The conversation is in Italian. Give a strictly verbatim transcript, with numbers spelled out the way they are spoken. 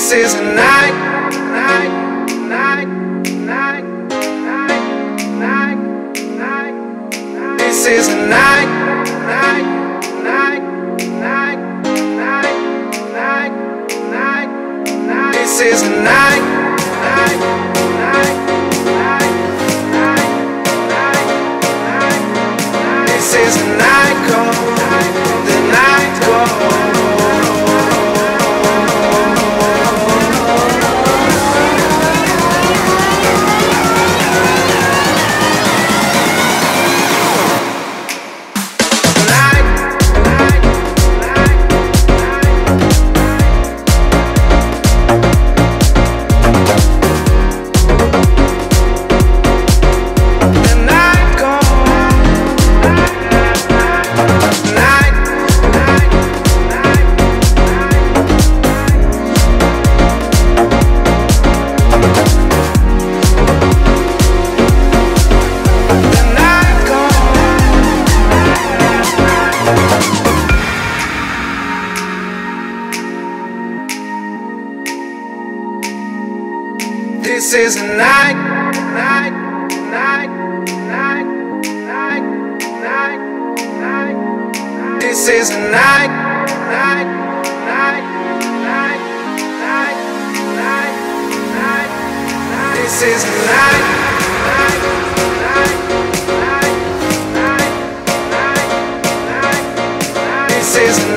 This is a night, night, night, night, night, night, night, night. This is a night, night, night, night, night, night, night, night. This is a night, night, night, night, night, night, night, night. This is a night call, the night call. This is a night, night, night, night, night, night, night. This is a night, night, night, night, night, night, night, night. This is a night, night, night, night, night, night, night, night. This is a